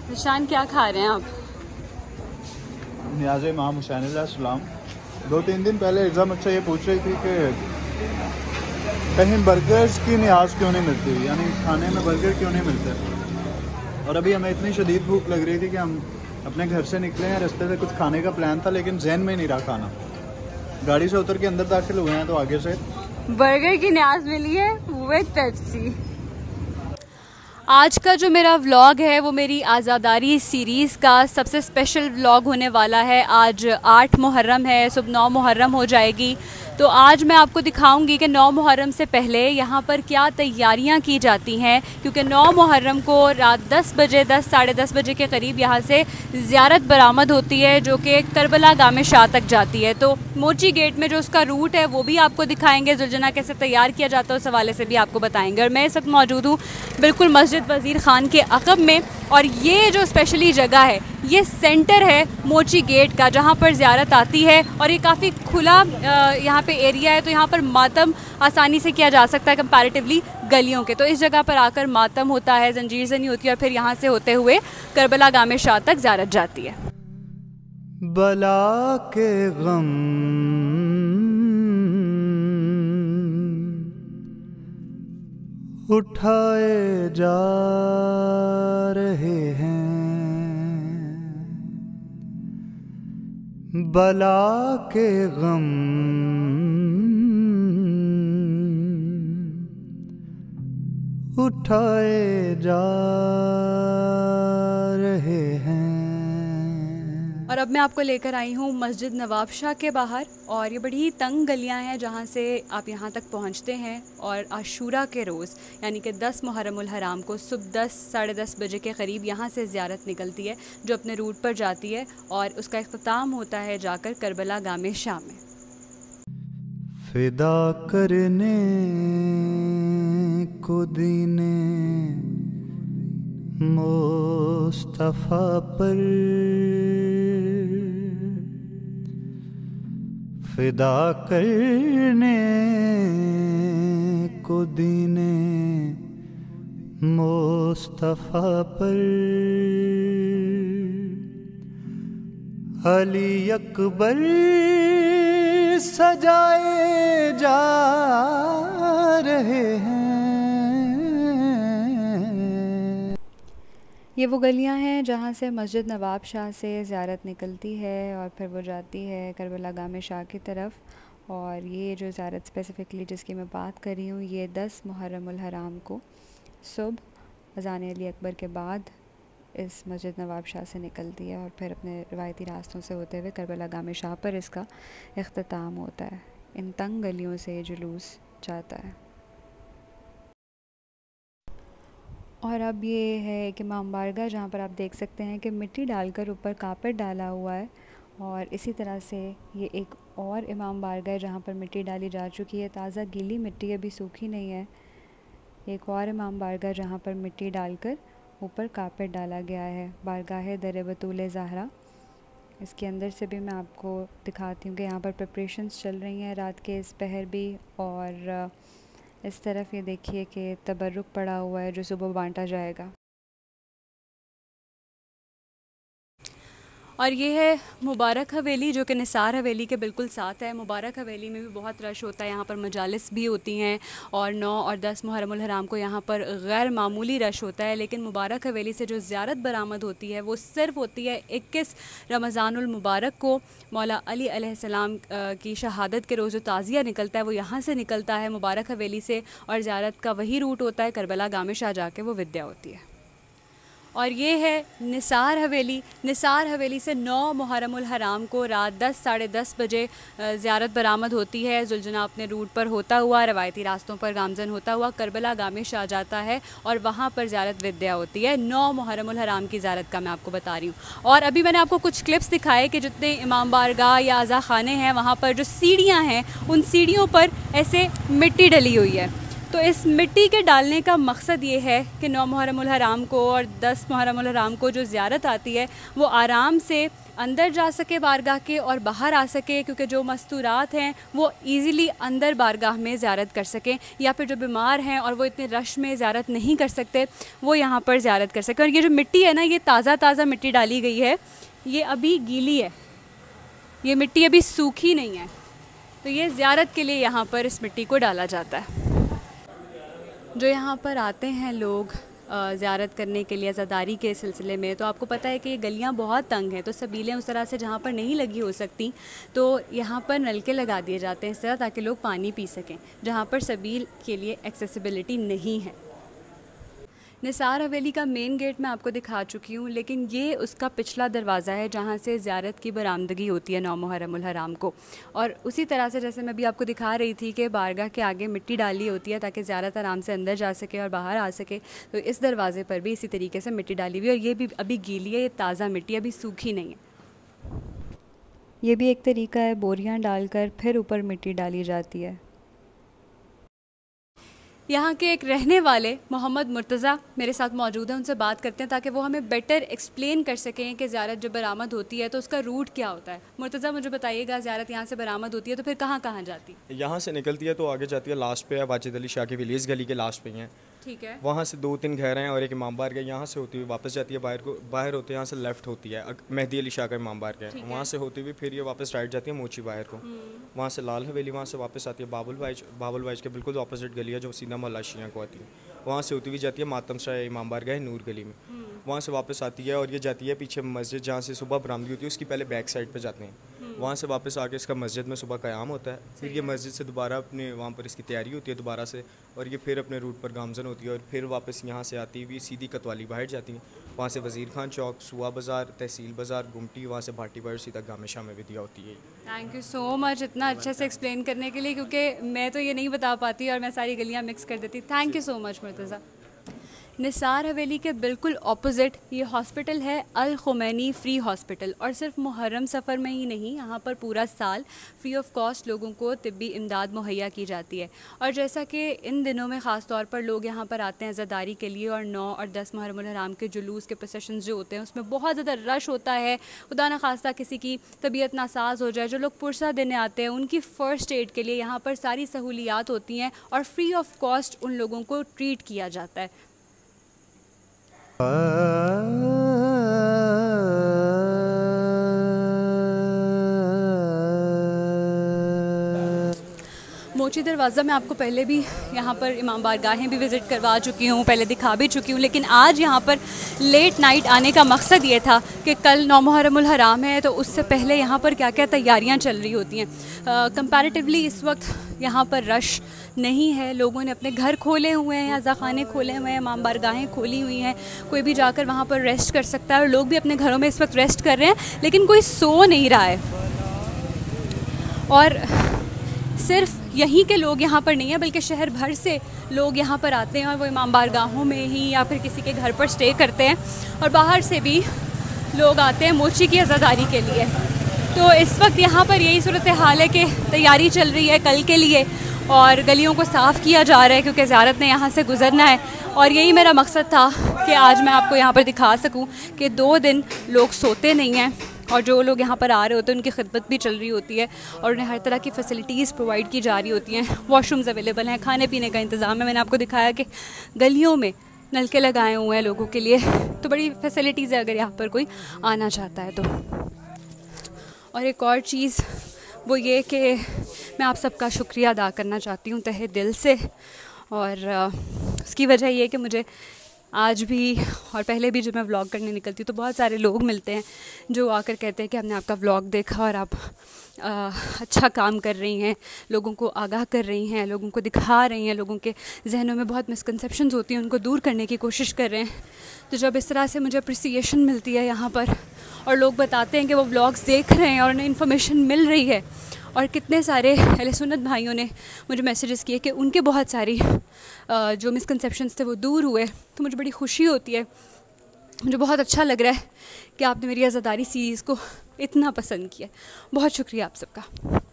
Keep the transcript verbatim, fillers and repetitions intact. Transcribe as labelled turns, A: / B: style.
A: निशान क्या खा रहे हैं आप?
B: नियाज़ इमाम हुसैन अलैहिस्सलाम दो तीन दिन पहले एग्ज़ाम अच्छा ये पूछ रही थी कि कहीं बर्गर्स की नियाज़ क्यों नहीं मिलती, यानी खाने में बर्गर क्यों नहीं मिलते। और अभी हमें इतनी शदीद भूख लग रही थी कि हम अपने घर से निकले हैं, रास्ते से कुछ खाने का प्लान था लेकिन जहन में नहीं रहा खाना। गाड़ी से उतर के अंदर दाखिल हुए हैं तो आगे से
A: बर्गर की नियाज़ मिली है विद पेप्सी। आज का जो मेरा व्लॉग है वो मेरी आज़ादारी सीरीज़ का सबसे स्पेशल व्लॉग होने वाला है। आज आठ मुहर्रम है, सुबह नौ मुहर्रम हो जाएगी। तो आज मैं आपको दिखाऊंगी कि नौ मुहर्रम से पहले यहाँ पर क्या तैयारियाँ की जाती हैं, क्योंकि नौ मुहर्रम को रात दस बजे दस साढ़े दस बजे के करीब यहाँ से ज़ियारत बरामद होती है जो कि करबला गामे शाह तक जाती है। तो मोची गेट में जो उसका रूट है वो भी आपको दिखाएंगे, जुलजना कैसे तैयार किया जाता है उस हवाले से भी आपको बताएंगे। और मैं इस वक्त मौजूद हूँ बिल्कुल मस्जिद वज़ीर ख़ान के अक़ब में, और ये जो स्पेशली जगह है ये सेंटर है मोची गेट का जहाँ पर ज़ियारत आती है। और ये काफ़ी खुला यहाँ पे एरिया है, तो यहाँ पर मातम आसानी से किया जा सकता है कंपैरेटिवली गलियों के। तो इस जगह पर आकर मातम होता है, जंजीर ज़नी होती है और फिर यहाँ से होते हुए करबला गामे शाह तक ज़ियारत जाती है।
B: बला के गम उठाए जा रहे हैं, बला के गम उठाए जा रहे हैं।
A: और अब मैं आपको लेकर आई हूँ मस्जिद नवाब शाह के बाहर, और ये बड़ी तंग गलियाँ हैं जहाँ से आप यहाँ तक पहुँचते हैं। और आशूरा के रोज़ यानी कि दस मुहर्रमुल हराम को सुबह दस साढ़े दस बजे के करीब यहाँ से ज़ियारत निकलती है जो अपने रूट पर जाती है, और उसका इख्तिताम होता है जाकर करबला गामे शाह में।
B: फिदा करने को दीने मुस्तफ़ा पर, फिदा करने को दीने मुस्तफ़ा पर, अली अकबर सजाए जा रहे हैं।
A: ये वो गलियां हैं जहाँ से मस्जिद नवाब शाह से ज़ियारत निकलती है और फिर वो जाती है करबला गामे शाह की तरफ। और ये जो ज़ियारत स्पेसिफ़िकली जिसकी मैं बात कर रही हूँ ये दस मुहर्रमुल हराम को सुबह अज़ान अली अकबर के बाद इस मस्जिद नवाब शाह से निकलती है और फिर अपने रवायती रास्तों से होते हुए करबला गामे शाह पर इसका इख्तिताम होता है। इन तंग गलियों से ये जुलूस जाता है। और अब ये है एक इमाम बारगाह जहाँ पर आप देख सकते हैं कि मिट्टी डालकर ऊपर कारपेट डाला हुआ है। और इसी तरह से ये एक और इमाम बारगाह है जहाँ पर मिट्टी डाली जा चुकी है, ताज़ा गीली मिट्टी, अभी सूखी नहीं है। एक और इमाम बारगाह जहाँ पर मिट्टी डालकर ऊपर कारपेट डाला गया है, बारगाह दर बतूल ज़हरा। इसके अंदर से भी मैं आपको दिखाती हूँ कि यहाँ पर प्रिपरेशंस चल रही हैं रात के इस पहर भी। और इस तरफ ये देखिए कि तबर्रुक पड़ा हुआ है जो सुबह बांटा जाएगा। और ये है मुबारक हवेली जो कि निसार हवेली के बिल्कुल साथ है। मुबारक हवेली में भी बहुत रश होता है, यहाँ पर मजालिस भी होती हैं और नौ और दस मुहर्रमुल हराम को यहाँ पर गैर मामूली रश होता है। लेकिन मुबारक हवेली से जो ज़ियारत बरामद होती है वो सिर्फ़ होती है इक्कीस रमज़ानुल मुबारक को, मौला अली अलैहिस्सलाम की शहादत के रोज़ जो ताज़िया निकलता है वो यहाँ से निकलता है मुबारक हवेली से, और ज़ियारत का वही रूट होता है करबला गामे शाह जाके वो विद्या होती है। और ये है निसार हवेली। निसार हवेली से नौ मुहर्रमुल हराम को रात दस साढ़े दस बजे ज़ियारत बरामद होती है। जुलजना अपने रूट पर होता हुआ, रवायती रास्तों पर गामजन होता हुआ करबला गामे शाह जाता है और वहाँ पर ज़ियारत विद्या होती है। नौ मुहर्रमुल हराम की ज़ियारत का मैं आपको बता रही हूँ। और अभी मैंने आपको कुछ क्लिप्स दिखाए कि जितने इमाम बारगाह या अज़ा खाने हैं वहाँ पर जो सीढ़ियाँ हैं उन सीढ़ियों पर ऐसे मिट्टी डली हुई है। तो इस मिट्टी के डालने का मकसद ये है कि नौ मुहर्रम उल हराम को और दस मुहर्रम उल हराम को जो ज़ियारत आती है वो आराम से अंदर जा सके बारगाह के और बाहर आ सके, क्योंकि जो मस्तूरात हैं वो इजीली अंदर बारगाह में ज़ियारत कर सकें, या फिर जो बीमार हैं और वो इतने रश में ज़ियारत नहीं कर सकते वो यहाँ पर ज़ियारत कर सकें। और ये जो मिट्टी है ना, ये ताज़ा ताज़ा मिट्टी डाली गई है, ये अभी गीली है, ये मिट्टी अभी सूखी नहीं है। तो ये ज़ियारत के लिए यहाँ पर इस मिट्टी को डाला जाता है। जो यहाँ पर आते हैं लोग ज़ियारत करने के लिए अज़ादारी के सिलसिले में, तो आपको पता है कि ये गलियाँ बहुत तंग हैं, तो सबीलें उस तरह से जहाँ पर नहीं लगी हो सकती तो यहाँ पर नलके लगा दिए जाते हैं इस तरह, ताकि लोग पानी पी सकें जहाँ पर सबील के लिए एक्सेसिबिलिटी नहीं है। निसार हवेली का मेन गेट मैं आपको दिखा चुकी हूँ, लेकिन ये उसका पिछला दरवाज़ा है जहाँ से ज़ियारत की बरामदगी होती है नौ मुहर्रम उल हराम को। और उसी तरह से जैसे मैं भी आपको दिखा रही थी कि बारगाह के आगे मिट्टी डाली होती है ताकि ज़ियारत आराम से अंदर जा सके और बाहर आ सके, तो इस दरवाज़े पर भी इसी तरीके से मिट्टी डाली हुई है। और ये भी अभी गीली है, ये ताज़ा मिट्टी अभी सूखी नहीं है। ये भी एक तरीका है, बोरियाँ डालकर फिर ऊपर मिट्टी डाली जाती है। यहाँ के एक रहने वाले मोहम्मद मुर्तज़ा मेरे साथ मौजूद हैं, उनसे बात करते हैं ताकि वो हमें बेटर एक्सप्लेन कर सकें कि ज़ियारत जब बरामद होती है तो उसका रूट क्या होता है। मुर्तज़ा मुझे बताइएगा, ज़ियारत यहाँ से बरामद होती है तो फिर कहाँ कहाँ जाती है?
C: यहाँ से निकलती है तो आगे जाती है, लास्ट पे है वाजिद अली शाह की विलेज गली के लास्ट पे ही है।
A: ठीक है।
C: वहाँ से दो तीन घर हैं और एक इमाम बार है, यहाँ से होती हुई वापस जाती है बाहर को, बाहर होते हैं यहाँ से लेफ्ट होती है मेहदी अली शाह का इमाम बार है, वहाँ से होती हुई फिर ये वापस राइट जाती है मोची बाहर को, वहाँ से लाल हवेली, वहाँ से वापस आती है बाबुल वाइज, बाबुल वाइज के बिल्कुल अपोजिट गली है जो सीधा मोहल्ला शिया को आती है, वहाँ से होती हुई जाती है मातम शाह इमाम बारगाह नूर गली में, वहाँ से वापस आती है और ये जाती है पीछे मस्जिद जहाँ से सुबह बरामदी होती है उसकी पहले बैक साइड पे जाते हैं, वहाँ से वापस आके इसका मस्जिद में सुबह क़याम होता है, फिर ये मस्जिद से दोबारा अपने वहाँ पर इसकी तैयारी होती है दोबारा से, और ये फिर अपने रूट पर गामजन होती है और फिर वापस यहाँ से आती हुई सीधी कतवाली बाहर जाती हैं, वहाँ से वज़ीर खान चौक, सुआ बाज़ार, तहसील बाज़ार, गुमटी, वहाँ से भाटी बाहर सीधा गामे शाह में विदिया होती है।
A: थैंक यू सो मच इतना अच्छे से एक्सप्लेन करने के लिए, क्योंकि मैं तो ये नहीं बता पाती और मैं सारी गलियाँ मिक्स कर देती। Thank you so much Murtaza. Nisar Haveli के बिल्कुल ऑपोजिट ये हॉस्पिटल है अल खुमैनी फ्री हॉस्पिटल, और सिर्फ मुहर्रम सफ़र में ही नहीं, यहाँ पर पूरा साल फ्री ऑफ कॉस्ट लोगों को तिब्बी इमदाद मुहैया की जाती है। और जैसा कि इन दिनों में ख़ास तौर पर लोग यहाँ पर आते हैं अज़ादारी के लिए, और नौ और दस मुहर्रम उल हराम के जुलूस के प्रोसेशन जो होते हैं उसमें बहुत ज़्यादा रश होता है, खुदा न खास्ता किसी की तबीयत नासाज हो जाए, जो लोग पुरसा देने आते हैं उनकी फ़र्स्ट एड के लिए यहाँ पर सारी सहूलियात होती हैं और फ्री ऑफ कॉस्ट उन लोगों को ट्रीट किया जाता है। मोची दरवाज़ा मैं आपको पहले भी यहाँ पर इमाम बारगाहें भी विज़िट करवा चुकी हूँ, पहले दिखा भी चुकी हूँ, लेकिन आज यहाँ पर लेट नाइट आने का मकसद ये था कि कल नौ मुहर्रम उल हराम है, तो उससे पहले यहाँ पर क्या क्या तैयारियाँ चल रही होती हैं। कंपैरेटिवली इस वक्त यहाँ पर रश नहीं है, लोगों ने अपने घर खोले हुए हैं, अज़ाखाने खोले हुए हैं, इमाम बारगाहें खोली हुई हैं, कोई भी जाकर वहाँ पर रेस्ट कर सकता है, और लोग भी अपने घरों में इस वक्त रेस्ट कर रहे हैं, लेकिन कोई सो नहीं रहा है। और सिर्फ यहीं के लोग यहाँ पर नहीं हैं, बल्कि शहर भर से लोग यहाँ पर आते हैं और वो इमाम बारगाहों में ही या फिर किसी के घर पर स्टे करते हैं, और बाहर से भी लोग आते हैं मोची की अज़ादारी के लिए। तो इस वक्त यहाँ पर यही सूरत हाल है कि तैयारी चल रही है कल के लिए, और गलियों को साफ़ किया जा रहा है क्योंकि ज़ियारत ने यहाँ से गुज़रना है। और यही मेरा मकसद था कि आज मैं आपको यहाँ पर दिखा सकूँ कि दो दिन लोग सोते नहीं हैं, और जो लोग यहाँ पर आ रहे होते हैं उनकी खिदमत भी चल रही होती है, और उन्हें हर तरह की फ़ैसिलिटीज़ प्रोवाइड की जा रही होती हैं। वॉशरूम्स अवेलेबल हैं, खाने पीने का इंतज़ाम है। मैंने आपको दिखाया कि गलियों में नलके लगाए हुए हैं लोगों के लिए, तो बड़ी फैसिलिटीज़ है अगर यहाँ पर कोई आना चाहता है तो। और एक और चीज़ वो ये कि मैं आप सबका शुक्रिया अदा करना चाहती हूँ तहे दिल से, और उसकी वजह ये कि मुझे आज भी और पहले भी जब मैं व्लॉग करने निकलती हूँ तो बहुत सारे लोग मिलते हैं जो आकर कहते हैं कि हमने आपका व्लॉग देखा और आप आ, अच्छा काम कर रही हैं, लोगों को आगाह कर रही हैं, लोगों को दिखा रही हैं, लोगों के जहनों में बहुत मिसकंसेप्शंस होती हैं उनको दूर करने की कोशिश कर रहे हैं। तो जब इस तरह से मुझे अप्रिसिएशन मिलती है यहाँ पर, और लोग बताते हैं कि वो व्लॉग्स देख रहे हैं और उन्हें इन्फॉर्मेशन मिल रही है, और कितने सारे अहले सुन्नत भाइयों ने मुझे मैसेजेस किए कि उनके बहुत सारी जो मिसकंसेप्शंस थे वो दूर हुए, तो मुझे बड़ी खुशी होती है। मुझे बहुत अच्छा लग रहा है कि आपने मेरी अज़ादारी सीरीज़ को इतना पसंद किया। बहुत शुक्रिया आप सबका।